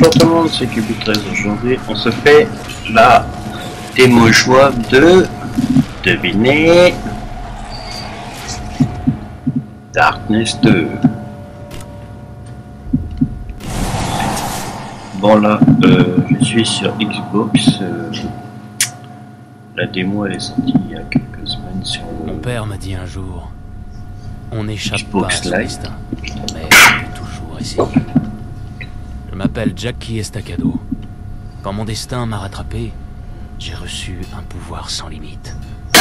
Bonjour tout le monde, c'est Cubi13. Aujourd'hui, on se fait la démo jouable de devinez Darkness 2. Bon là, je suis sur Xbox. La démo elle est sortie il y a quelques semaines sur Mon père m'a dit un jour, on n'échappe pas à Xbox son Live. destin, mais on peut toujours essayer. Je m'appelle Jackie Estacado. Quand mon destin m'a rattrapé, j'ai reçu un pouvoir sans limite.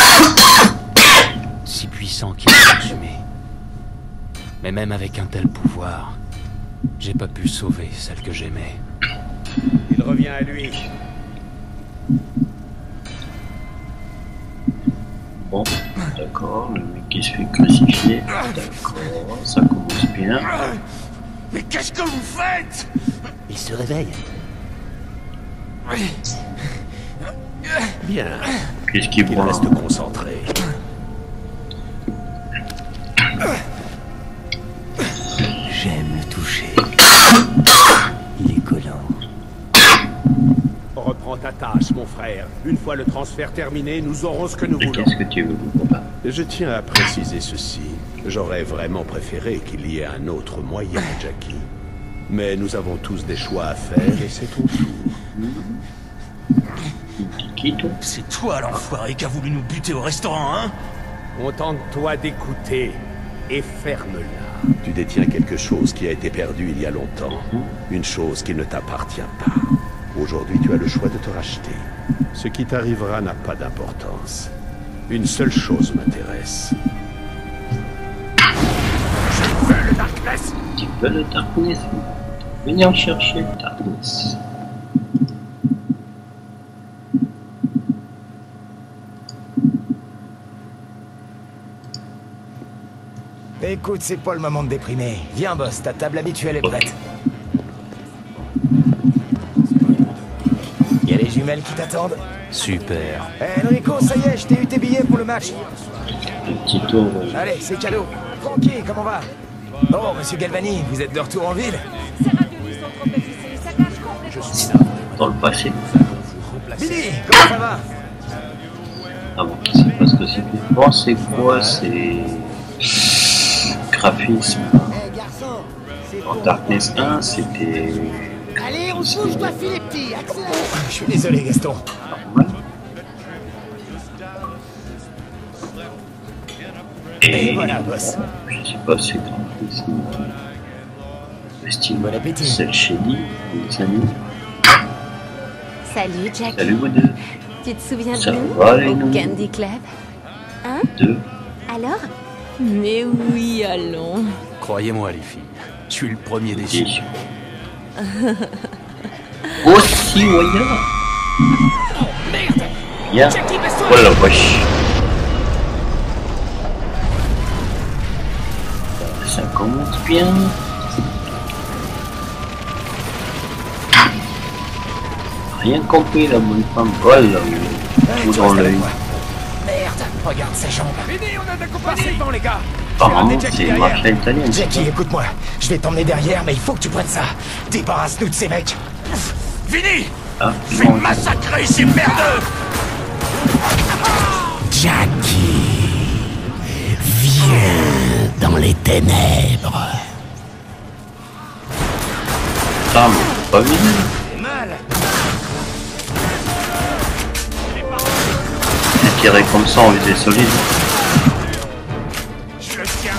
Si puissant qu'il m'a consumé. Mais même avec un tel pouvoir, j'ai pas pu sauver celle que j'aimais. Il revient à lui. Bon, d'accord, le mec qui se fait crucifier. D'accord, ça commence bien. Mais qu'est-ce que vous faites? Il se réveille. Bien, Qu'est-ce qui il branle? reste concentré. J'aime le toucher. Il est collant. Reprends ta tâche, mon frère. Une fois le transfert terminé, nous aurons ce que nous Et voulons. qu'est-ce que tu veux, papa? Je tiens à préciser ceci. J'aurais vraiment préféré qu'il y ait un autre moyen, Jackie. Mais nous avons tous des choix à faire et c'est ton tour. Qui toi? C'est toi l'enfoiré qui a voulu nous buter au restaurant, hein? Contente-toi d'écouter et ferme-la. Tu détiens quelque chose qui a été perdu il y a longtemps. Une chose qui ne t'appartient pas. Aujourd'hui, tu as le choix de te racheter. Ce qui t'arrivera n'a pas d'importance. Une seule chose m'intéresse. Je veux le Darkness! Tu veux le Darkness? Venir chercher le Darkness. Écoute, c'est pas le moment de déprimer. Viens, boss, ta table habituelle est prête. Y a les jumelles qui t'attendent. Super. Eh, Enrico, ça y est, je t'ai eu tes billets pour le match. Le petit tour. Allez, c'est cadeau. Francky, comment va? Oh, monsieur Galvani, vous êtes de retour en ville? Je suis là. Dans le passé. Billy, comment ça va? Ah bon, qui sait pas ce que c'est. Bon, c'est quoi? C'est graphisme. En Darkness 1, c'était Allez, on bouge, toi, filer petit, accélère. Je suis désolé, Gaston. normal. Et voilà, boss. Je sais pas, c'est graphisme. Le style. Bon appétit. C'est le shady, les amis. Salut Jackie. Salut vous deux. Tu te souviens Ça de nous va, les au noms Candy Club? Hein? Deux. Alors? Mais oui, allons. Croyez-moi les filles, je suis le premier déçu. Déçu. Aussi, voyons. Bien. Oh la vache. Ça commence bien. Rien compris la bonne femme. Oh là, tout dans l'œil. Merde, regarde ses jambes. Fini, on a de compagnie. Bon, les gars. Apparemment, c'est une mafia italienne. c'est Jackie, ça. écoute-moi. Je vais t'emmener derrière, mais il faut que tu prennes ça. Débarrasse-nous de ces mecs. Fini! Ah, Je vais non, massacrer ces merdeux! Jackie, viens dans les ténèbres. ah, mais c'est pas venu. C'est tiré comme ça en visée solide. Je le tiens.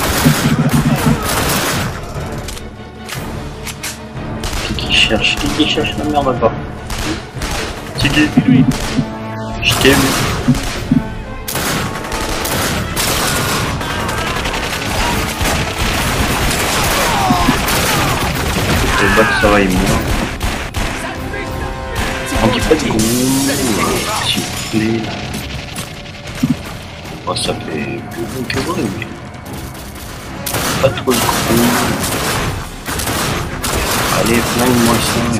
Qui cherche la merde encore. C'est lui. Je t'ai vu. Je vois que ça va, il meurt. Un petit peu de con, s'il vous plaît. Oh, ça fait plus bon que vrai, mais pas trop de con. Allez, flingue-moi ça.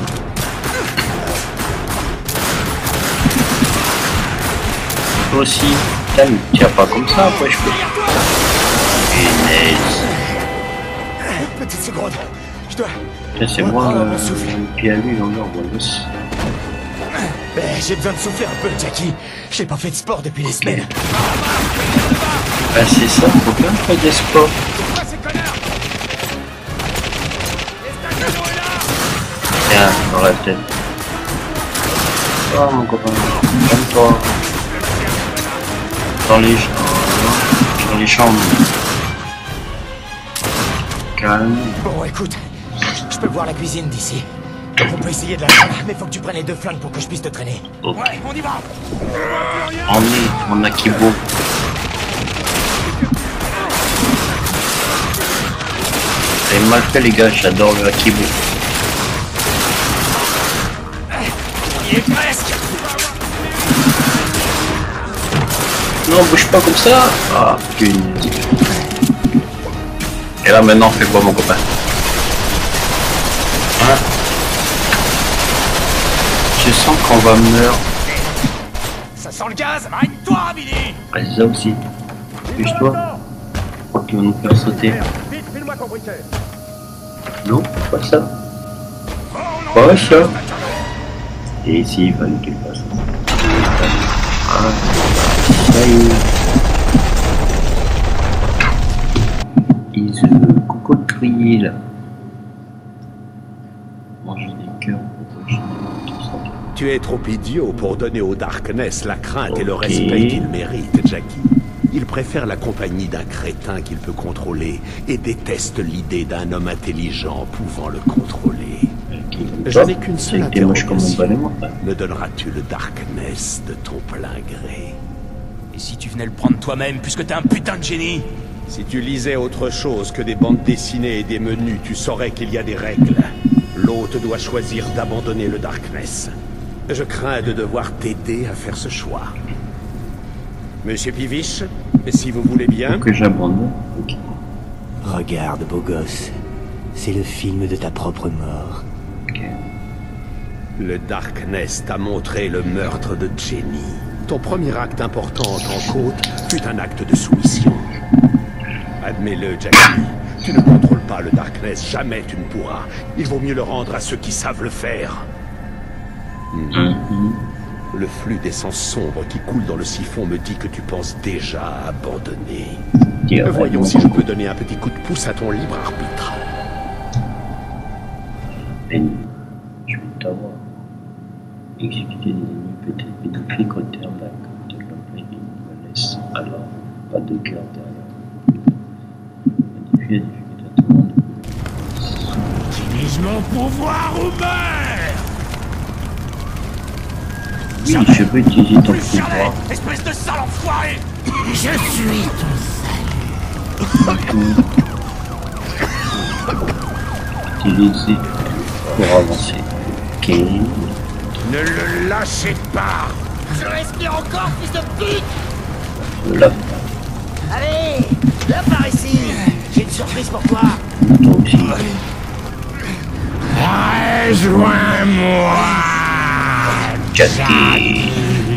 Toi aussi, putain, mais tire pas comme ça, après je peux. Punaise. Petite seconde. Je dois Là, c'est moi qui a lu dans leur bonus. J'ai besoin de souffler un peu, Jackie. J'ai pas fait de sport depuis des semaines. Bah c'est ça, faut bien faire des sports. Tiens, dans la tête. Oh mon copain, j'aime pas. Dans les chambres. Calme. Bon, écoute, je peux voir la cuisine d'ici. Donc on peut essayer de la prendre, mais faut que tu prennes les 2 flingues pour que je puisse te traîner. Okay. Ouais, on y va. On a Kibo. C'est mal fait les gars, j'adore le Akibo. On y est presque. Non, bouge pas comme ça. Ah, putain. Et là maintenant, fais quoi mon copain? Hein? Je sens qu'on va meurtre. Ça sent le gaz. Arrête-toi, Billy. Vas-y, ça aussi. Bouge-toi. Qui va nous faire sauter. Vite, file-moi ton briquet. Non, pas ça. Pas ça. Et ici, il fallait qu'il passe. Ah, ça y est. Crocodile. Manger des cœurs. Tu es trop idiot pour donner au Darkness la crainte et le respect qu'il mérite, Jackie. Il préfère la compagnie d'un crétin qu'il peut contrôler et déteste l'idée d'un homme intelligent pouvant le contrôler. Je n'ai qu'une seule interrogation. Me donneras-tu le Darkness de ton plein gré? Et si tu venais le prendre toi-même, puisque t'es un putain de génie? Si tu lisais autre chose que des bandes dessinées et des menus, tu saurais qu'il y a des règles. L'hôte doit choisir d'abandonner le Darkness. Je crains de devoir t'aider à faire ce choix. Monsieur Pivish, si vous voulez bien... Que j'abandonne. Okay. Regarde, beau gosse. C'est le film de ta propre mort. Okay. Le Darkness t'a montré le meurtre de Jenny. Ton premier acte important en tant qu'hôte fut un acte de soumission. Admets-le, Jackie. Tu ne contrôles pas le Darkness, jamais tu ne pourras. Il vaut mieux le rendre à ceux qui savent le faire. Le flux d'essence sombre qui coule dans le siphon me dit que tu penses déjà à abandonner. Voyons si je peux donner un petit coup de pouce à ton libre arbitre. Penny, je vais t'avoir. Exécuter des ennemis peut-être, mais de tricoter un bac de l'objet me laisse alors pas de cœur derrière. Modifier la difficulté à tout le monde. Utilise mon pouvoir ou meurs! Oui, je peux utiliser ton pouvoir. Espèce de sale enfoiré! Je suis ton salut. Utiliser pour avancer. Ok. Ne le lâchez pas! Je respire encore, fils de pute. Là. Allez, viens par ici. J'ai une surprise pour toi. Toi aussi. Rejoins-moi! Jackie.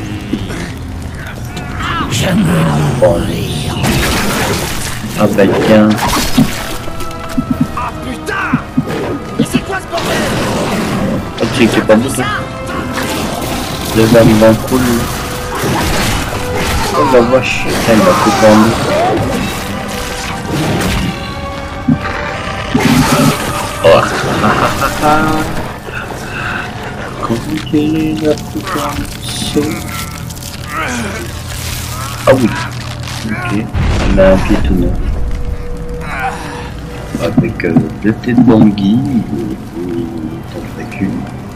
Je me mourir. Ah bah tiens. Ah putain! Mais c'est quoi ce bordel? Ah, tu sais que c'est pas bon ça. Le van cool. Oh la vache, elle m'a coupé en deux. Oh. Comment qu'elle a coupé en saut? Ah oui. Ok. Elle a un pied tout neuf. Avec 2 têtes d'anguille et tentacules.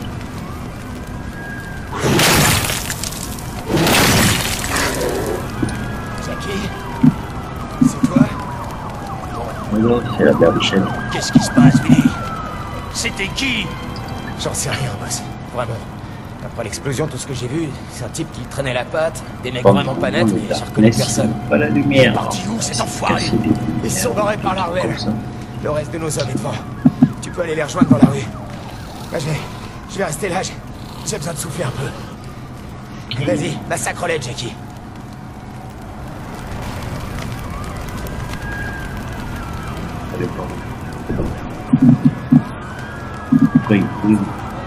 C'est toi? Non, c'est la berbichelle. Qu'est-ce qui se passe, Billy? C'était qui? J'en sais rien, boss. Vraiment. Après l'explosion, tout ce que j'ai vu, c'est un type qui traînait la patte, des mecs vraiment pas nets, mais j'ai reconnu personne. Pas la lumière. Parti où, cet enfoiré? Ils se sont barrés par la ruelle. Le reste de nos hommes est devant. Tu peux aller les rejoindre dans la rue. Bah, je vais rester là, j'ai besoin de souffler un peu. Vas-y, massacre-les, Jackie. Oui.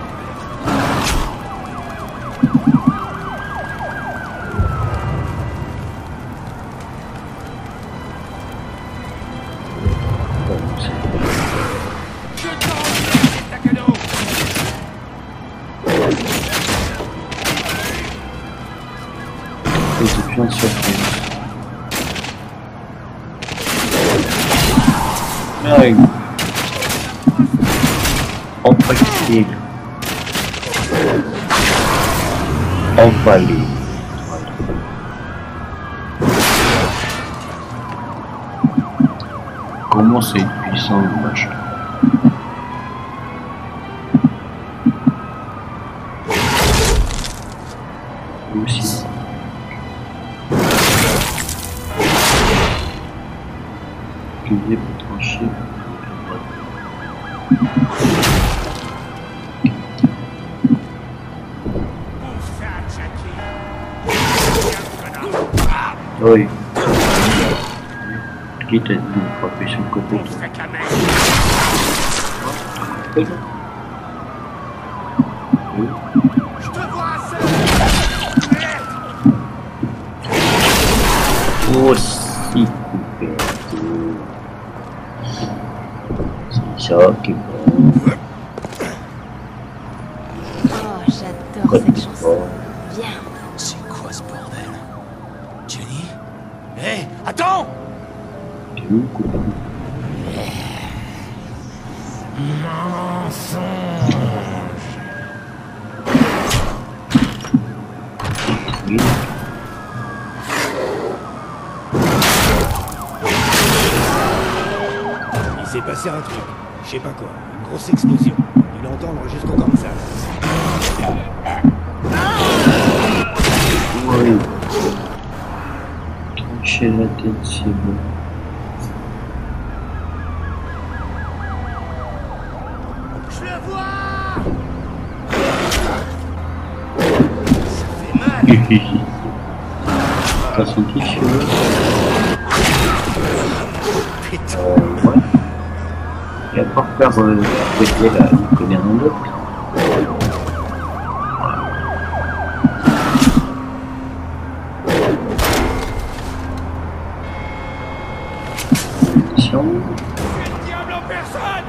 C'est plein de surprises. Aïe. Empaqueté. Emballé. Comment c'est puissant le machin. Aussi. Pilier pour trancher. Oui. Qui t'a dit de frapper sur le côté? Oui. Aussi coupé. C'est ça qui est bon. Oh, j'adore cette chanson. Viens. C'est quoi ce bordel? Jenny? Hé, attends! Tu veux couper? Oui. Il s'est passé un truc. Je sais pas quoi. Une grosse explosion. Tu l'entendre jusqu'au Kansas. Oui. Trancher la tête, c'est bon. Je le vois! T'as senti cheveux? Ouais. Et à part faire péter là, il connaît rien d'autre. Attention. Diable en personne!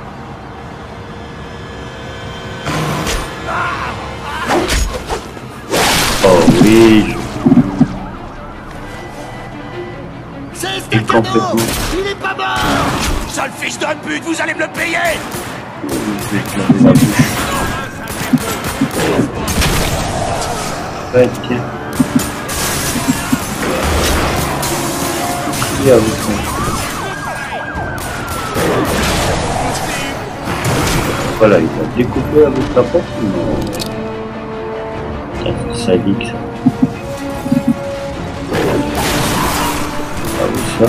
Oh oui, C'est et Staccato! complètement. Il est pas mort! Sale fils de pute, vous allez me le payer! Je vais te laver la bouche. Ouais, tiens. Qui a vous fait? Voilà, il va découper avec la porte ou non? C'est sadique ça. Ah oui, ça.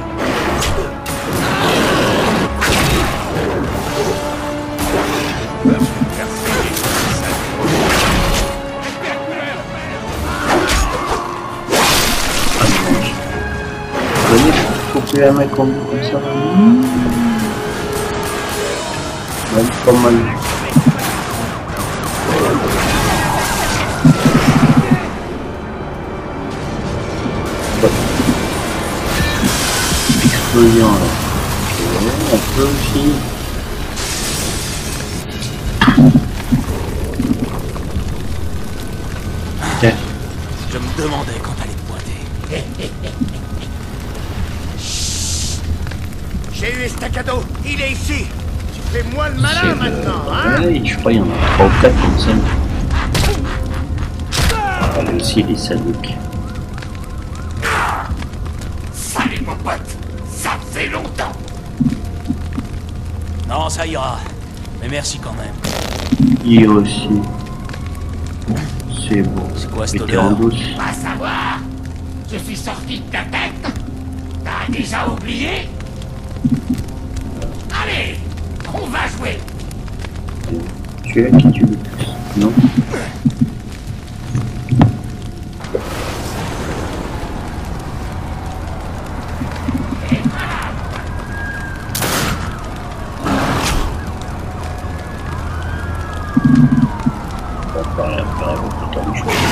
Ah non, vous voyez, couper un mec comme ça. Même pas mal. Explosion là. On peut aussi. Tiens. Je me demandais quand t'allais te pointer. J'ai eu Staccato, il est ici! Tu fais moins le malin maintenant, hein? Ouais, je crois qu'il y en a 3 ou 4 comme ça. Ah, lui aussi il est sadique. Salut mon pote! Ça fait longtemps! Non, ça ira. Mais merci quand même. Il aussi. C'est bon. C'est quoi cette Et t'es en odeur? douce. Pas savoir! Je suis sorti de ta tête! T'as déjà oublié? Allez! On va jouer! Tu es qui tu veux plus? Non? On va faire un peu de temps de choix.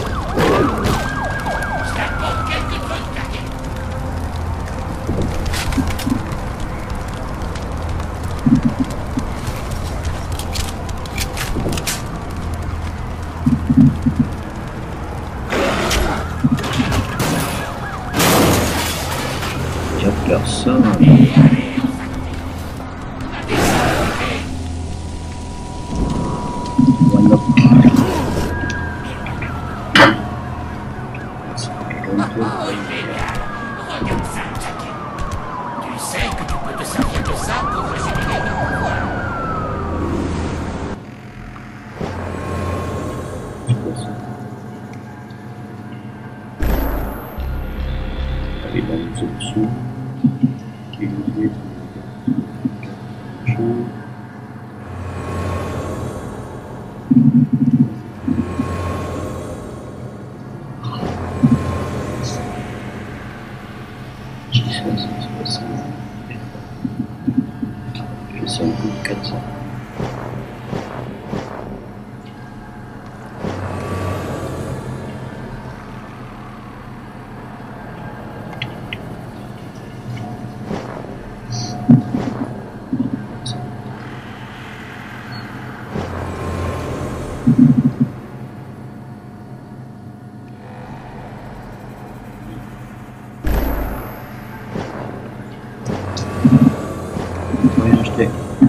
Il y a personne. Regarde ça, Jackie. Tu sais que tu peux te servir de ça pour régénérer ton pouvoir. Allez, dans les options, qui nous est c'est un coup de 400. Oui, acheter.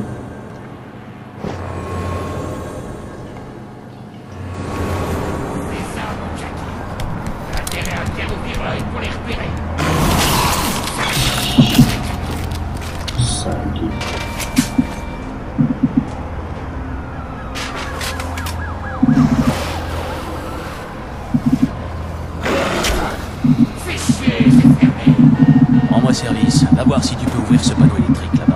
Rends-moi service. Va voir si tu peux ouvrir ce panneau électrique là-bas.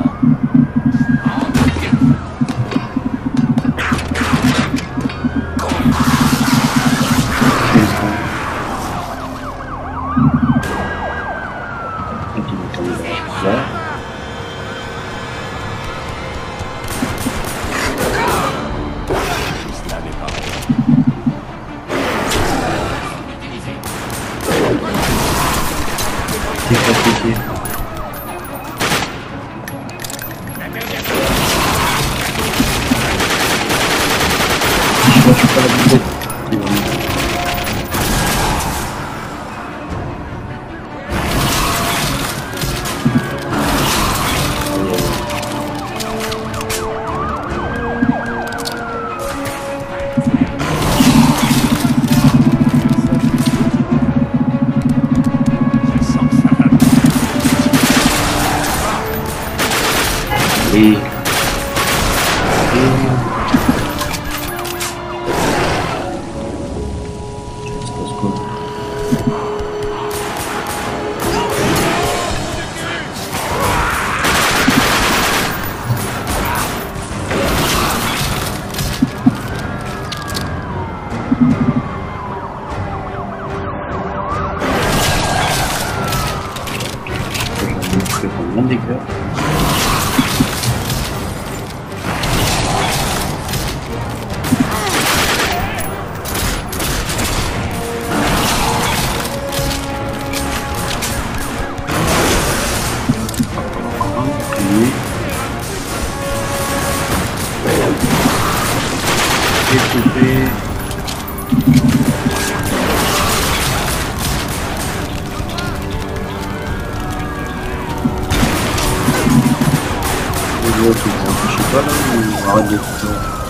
C'est compliqué. Je lâche pas la boulette. C'est bon. Et je vais prendre des cœurs. Étouffé. Les autres, je sais pas là, ou arrête de faire.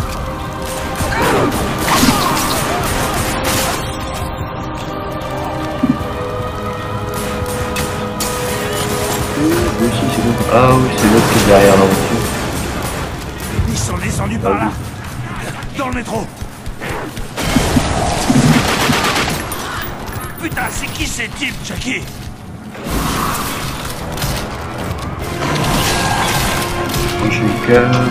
Ah oui, c'est l'autre qui est derrière la voiture. Ils sont descendus par là. Dans le métro. Putain, c'est qui ces types, Jackie? Moi je suis calme.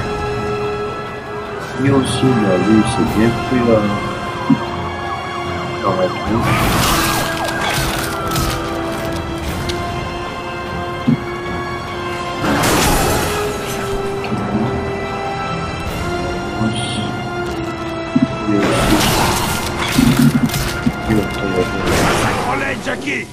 Lui aussi, là, lui, c'est bien pris là. Dans la troupe. Massacre-les, Jackie!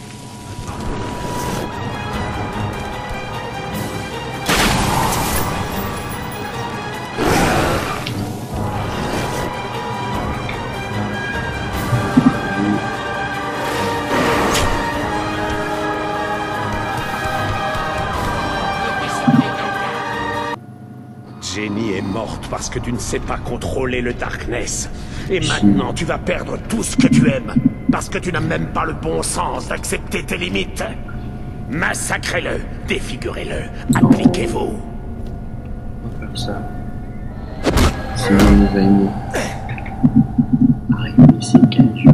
Jenny est morte parce que tu ne sais pas contrôler le Darkness. Et maintenant, tu vas perdre tout ce que tu aimes. Parce que tu n'as même pas le bon sens d'accepter tes limites. Massacrez-le, défigurez-le, appliquez-vous. On va faire ça. Sinon, on nous a aimé. Arrive ici, quel jeu.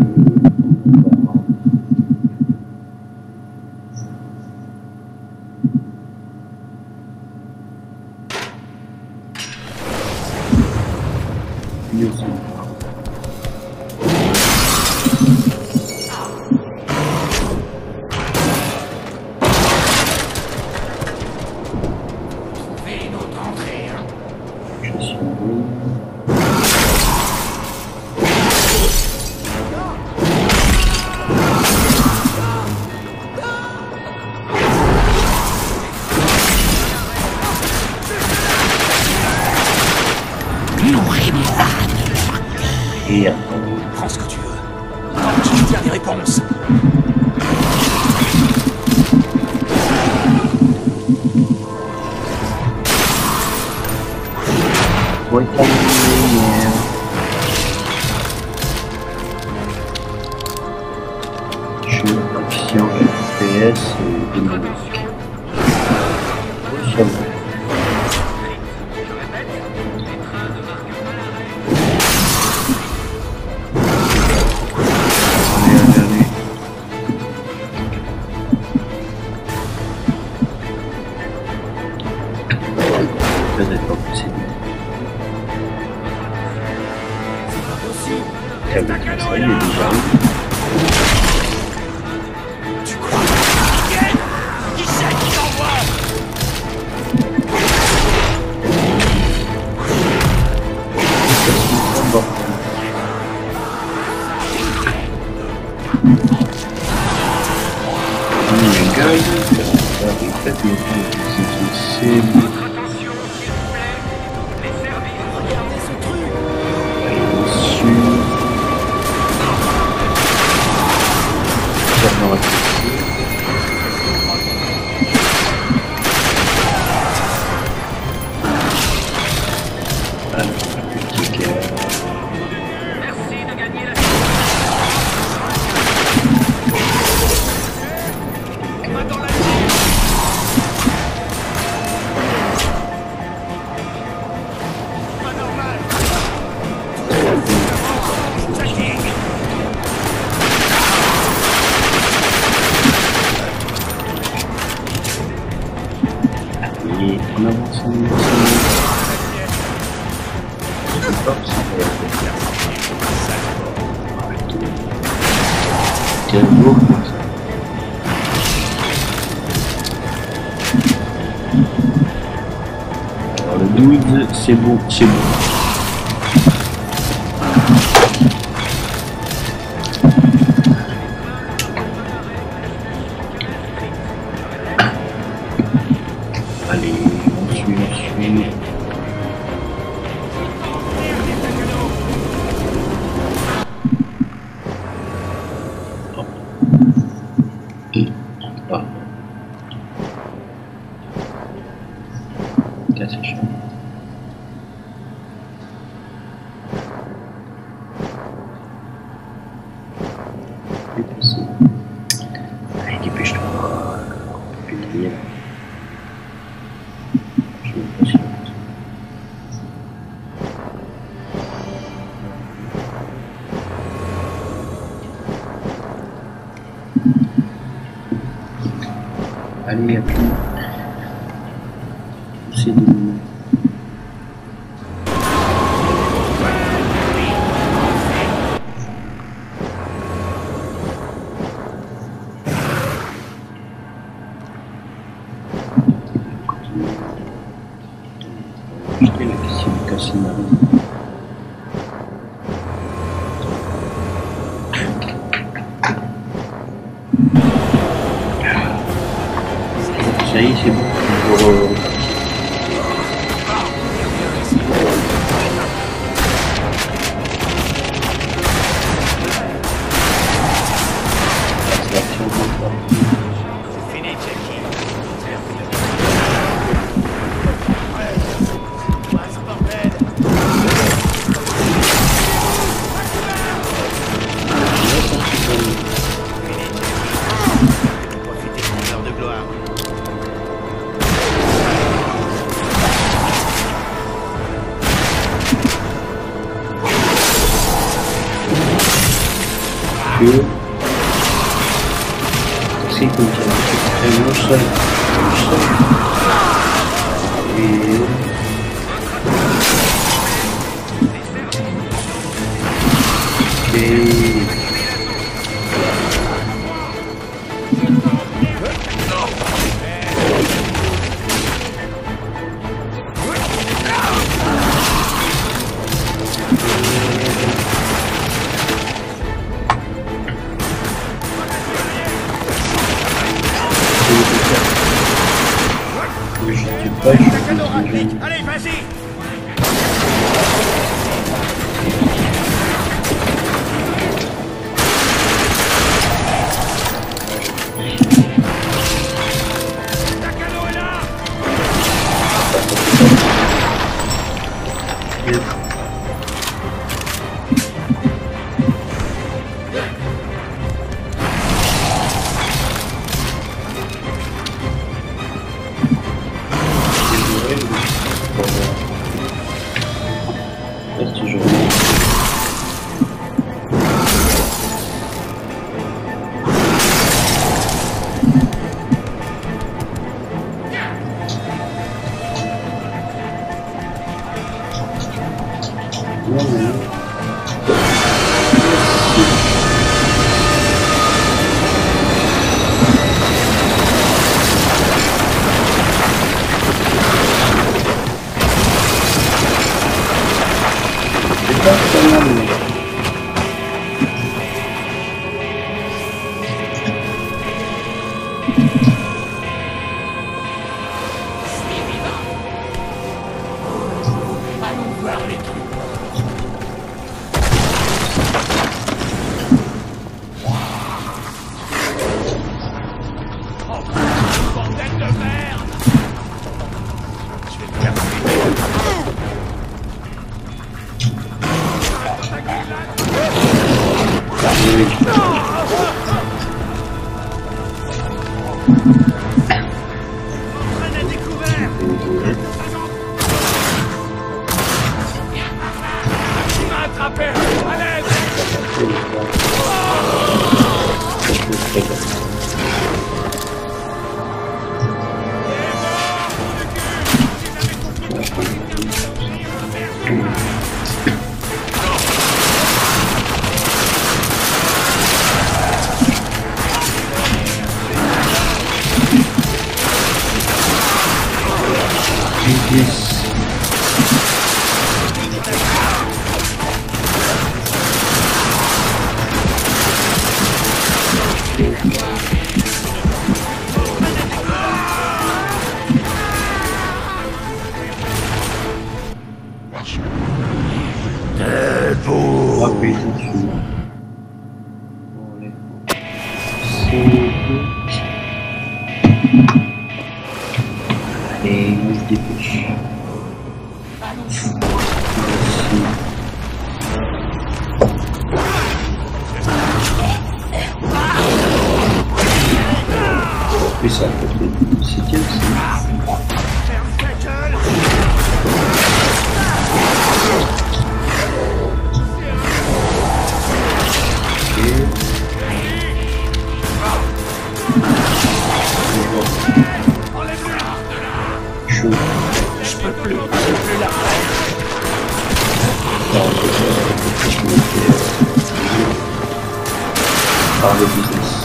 Prends ce que tu veux. Je tiens des réponses. Jeu, action, FPS et dynamique. Peut-être pas possible. Ça y est déjà. Tu crois que qui c'est qui t'envoie? On avance en quel beau comme ça. Alors le 12, c'est bon, c'est bon. Allez, on suit. Hop. Et on part. Là, c'est chaud. Allez, dépêche-toi. On peut plus là. Allez, appuie. C'est de nous. Jeter la piscine Cassinari. y c'est bon. Si continue un seul. Allez, vas-y! Takano est là! Reste toujours Allons voir les trucs. Bordel de merde! Je vais me faire On a découvert! Il m'a attrapé! À l'aide! Allez, on se dépêche. Mais ça, c'est quel Je peux plus la par le business.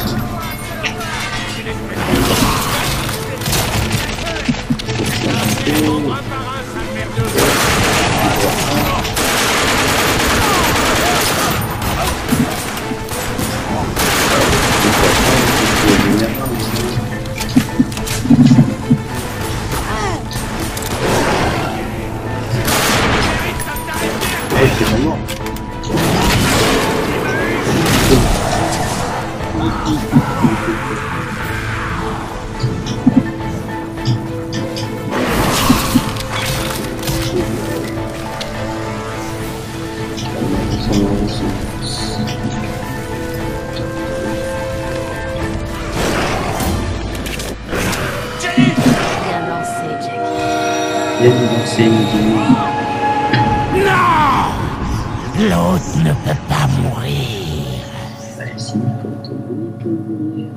Bien lancé, Jackie. Viens nous lancer une idée. Non! L'autre ne peut pas mourir. Bah si, quand on peut mourir.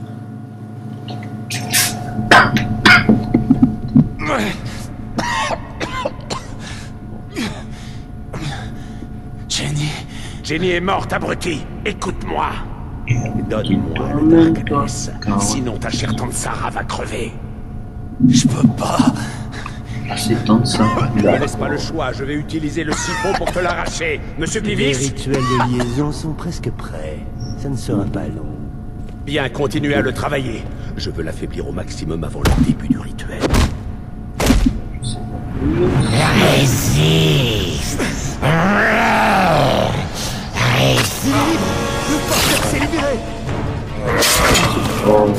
Jenny est morte, abruti. Écoute-moi. Donne-moi le Darkness. Sinon ta chère tante Sarah va crever. Je peux pas. Ah, c'est tant de ça. Ne me laisse pas le choix, je vais utiliser le siphon pour te l'arracher. Monsieur Les Pivis? rituels de liaison sont presque prêts. Ça ne sera pas long. Bien, continuez à le travailler. Je veux l'affaiblir au maximum avant le début du rituel. Résiste. Résiste. Le porteur s'est libéré. Oh.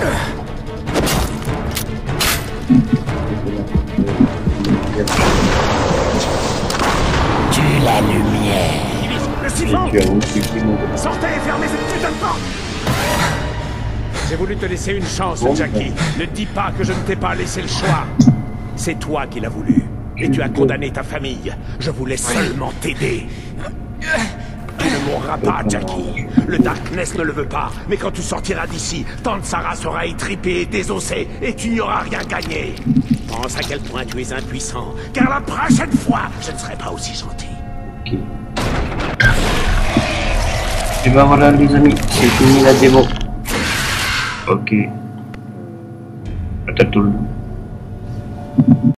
Tue la lumière. Le siphon! Tu as aussi mon... Sortez et fermez cette putain de porte! J'ai voulu te laisser une chance, Jackie. Ne dis pas que je ne t'ai pas laissé le choix. C'est toi qui l'as voulu. Et tu as condamné ta famille. Je voulais seulement t'aider. Tu ne mourras pas, Jackie. Le Darkness ne le veut pas. Mais quand tu sortiras d'ici, tante Sarah sera étripée et désossée. Et tu n'y auras rien gagné. Pense à quel point tu es impuissant. Car la prochaine fois, je ne serai pas aussi gentil. Ok. Et ben voilà les amis, c'est fini la démo. Ok. À tantôt.